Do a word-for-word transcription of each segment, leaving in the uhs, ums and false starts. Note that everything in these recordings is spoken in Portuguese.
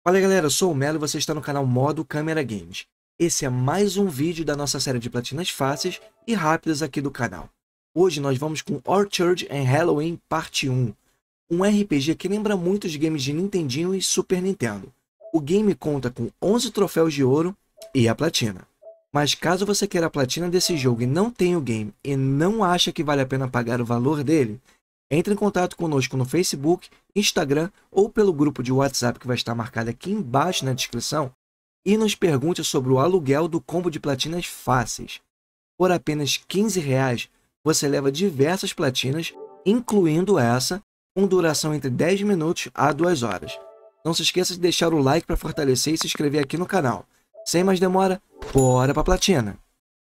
Fala aí, galera, eu sou o Melo e você está no canal Modo Câmera Games. Esse é mais um vídeo da nossa série de platinas fáceis e rápidas aqui do canal. Hoje nós vamos com Orchard and Halloween Parte um, um R P G que lembra muito os games de Nintendinho e Super Nintendo. O game conta com onze troféus de ouro e a platina. Mas caso você queira a platina desse jogo e não tenha o game e não acha que vale a pena pagar o valor dele, entre em contato conosco no Facebook, Instagram ou pelo grupo de WhatsApp que vai estar marcado aqui embaixo na descrição e nos pergunte sobre o aluguel do combo de platinas fáceis. Por apenas quinze reais, você leva diversas platinas, incluindo essa, com duração entre dez minutos a duas horas. Não se esqueça de deixar o like para fortalecer e se inscrever aqui no canal. Sem mais demora, bora para a platina!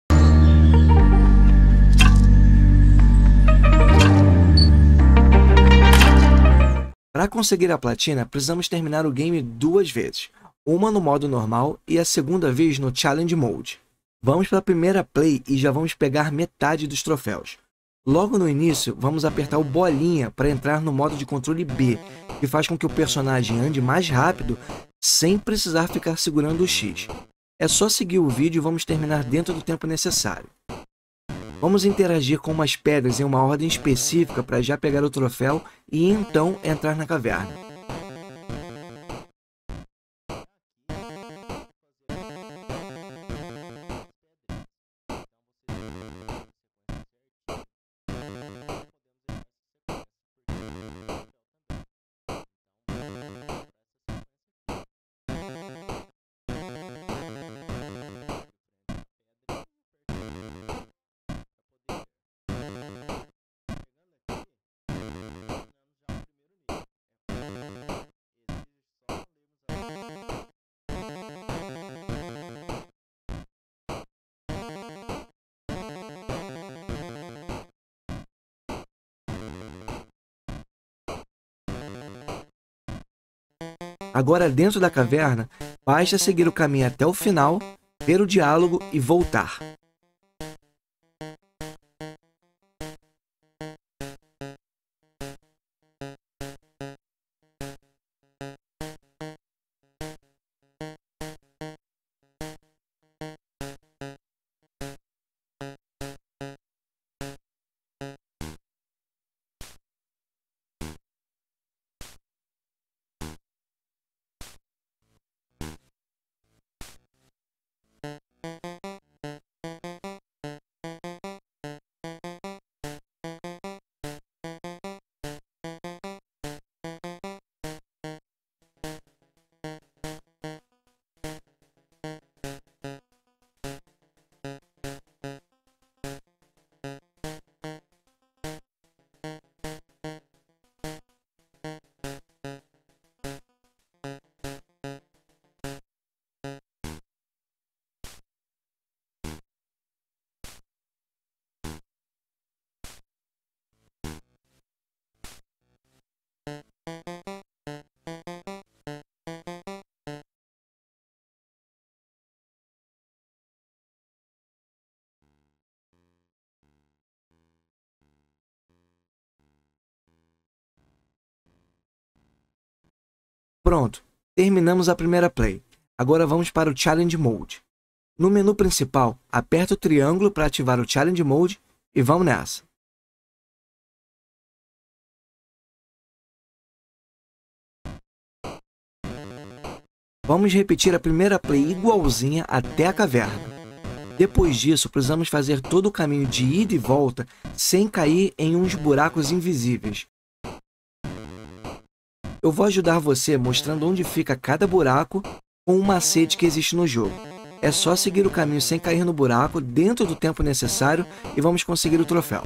Para conseguir a platina, precisamos terminar o game duas vezes, uma no modo normal e a segunda vez no Challenge Mode. Vamos para a primeira play e já vamos pegar metade dos troféus. Logo no início, vamos apertar o bolinha para entrar no modo de controle B, que faz com que o personagem ande mais rápido sem precisar ficar segurando o X. É só seguir o vídeo e vamos terminar dentro do tempo necessário. Vamos interagir com umas pedras em uma ordem específica para já pegar o troféu e então entrar na caverna. Agora, dentro da caverna, basta seguir o caminho até o final, ver o diálogo e voltar. Pronto, terminamos a primeira play. Agora vamos para o Challenge Mode. No menu principal, aperta o triângulo para ativar o Challenge Mode e vamos nessa. Vamos repetir a primeira play igualzinha até a caverna. Depois disso, precisamos fazer todo o caminho de ida e volta sem cair em uns buracos invisíveis. Eu vou ajudar você mostrando onde fica cada buraco com um macete que existe no jogo. É só seguir o caminho sem cair no buraco dentro do tempo necessário e vamos conseguir o troféu.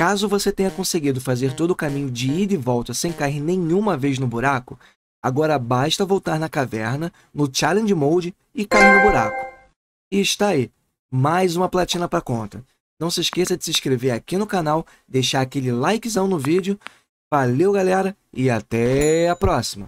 Caso você tenha conseguido fazer todo o caminho de ida e volta sem cair nenhuma vez no buraco, agora basta voltar na caverna, no Challenge Mode e cair no buraco. E está aí, mais uma platina para conta. Não se esqueça de se inscrever aqui no canal, deixar aquele likezão no vídeo. Valeu, galera, e até a próxima!